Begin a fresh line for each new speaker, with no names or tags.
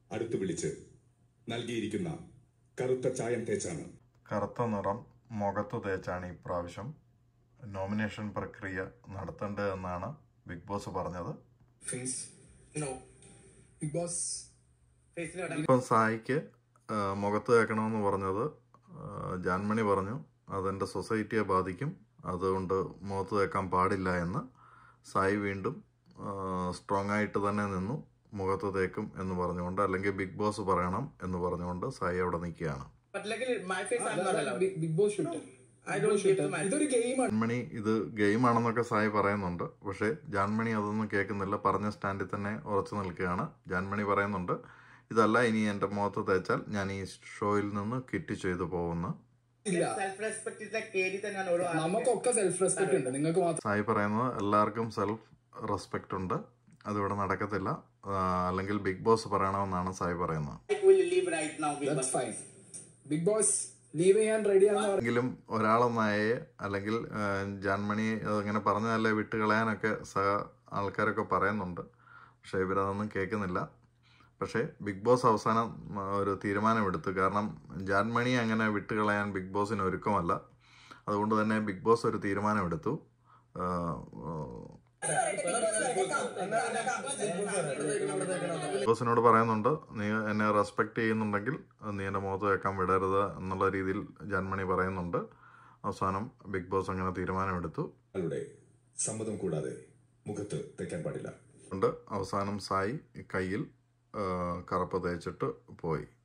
അടുത്ത് വിളിച്ച് നൽകിയിരിക്കുന്ന കറുത്ത ചായം തേച്ചാണ്.
കറുത്ത നിറം മുഖത്ത് തേച്ചാണ് ഇപ്രാവശ്യം നോമിനേഷൻ പ്രക്രിയ നടത്തേണ്ടതെന്നാണ് ബിഗ് ബോസ് പറഞ്ഞത്. ഇപ്പം സായിക്ക് മുഖത്ത് തേക്കണമെന്ന് പറഞ്ഞത് ജാൻമണി പറഞ്ഞു അതെൻ്റെ സൊസൈറ്റിയെ ബാധിക്കും, അതുകൊണ്ട് മുഖത്ത് തേക്കാൻ പാടില്ല എന്ന്. സായി വീണ്ടും സ്ട്രോങ് ആയിട്ട് തന്നെ നിന്നു, മുഖത്ത് തേക്കും എന്ന് പറഞ്ഞുകൊണ്ട്, അല്ലെങ്കിൽ ബിഗ് ബോസ് പറയണം എന്ന് പറഞ്ഞുകൊണ്ട് സായി അവിടെ നിൽക്കുകയാണ്. ജാൻമണി ഇത് ഗെയിമാണെന്നൊക്കെ സായി പറയുന്നുണ്ട്, പക്ഷേ ജാൻമണി അതൊന്നും കേൾക്കുന്നില്ല. പറഞ്ഞ സ്റ്റാൻഡിൽ തന്നെ ഉറച്ചു നിൽക്കുകയാണ്. ജാൻമണി പറയുന്നുണ്ട് ഇതല്ല, ഇനി എൻ്റെ മുഖത്ത് തേച്ചാൽ ഞാൻ ഈ ഷോയിൽ നിന്ന് കിറ്റ് ചെയ്തു പോകുന്നു. സായി പറയുന്നത് എല്ലാവർക്കും സെൽഫ് റെസ്പെക്ട് ഉണ്ട്, അതിവിടെ നടക്കത്തില്ല, അല്ലെങ്കിൽ ബിഗ് ബോസ് പറയണമെന്നാണ് സായി പറയുന്നത്. എങ്കിലും ഒരാളൊന്നായേ, അല്ലെങ്കിൽ ജാൻമണി അങ്ങനെ പറഞ്ഞതല്ലേ വിട്ടുകളയാനൊക്കെ ആൾക്കാരൊക്കെ പറയുന്നുണ്ട്, പക്ഷേ ഇവരതൊന്നും കേൾക്കുന്നില്ല. പക്ഷേ ബിഗ് ബോസ് അവസാനം ഒരു തീരുമാനമെടുത്തു. കാരണം ജാൻമണി അങ്ങനെ വിട്ടുകളയാൻ ബിഗ് ബോസിന് ഒരുക്കമല്ല. അതുകൊണ്ട് തന്നെ ബിഗ് ബോസ് ഒരു തീരുമാനമെടുത്തു. ബിഗ് ബോസിനോട് പറയുന്നുണ്ട്, നീ എന്നെ റെസ്പെക്ട് ചെയ്യുന്നുണ്ടെങ്കിൽ നീ എൻ്റെ മുഖത്ത് വെക്കാൻ വിടരുത് എന്നുള്ള രീതിയിൽ ജാൻമണി പറയുന്നുണ്ട്. അവസാനം ബിഗ് ബോസ് അങ്ങനെ തീരുമാനമെടുത്തു.
സമ്മതം കൂടാതെ മുഖത്ത് തേക്കാൻ പാടില്ല.
അവസാനം സായി കയ്യിൽ കറുപ്പ് തേച്ചിട്ട് പോയി.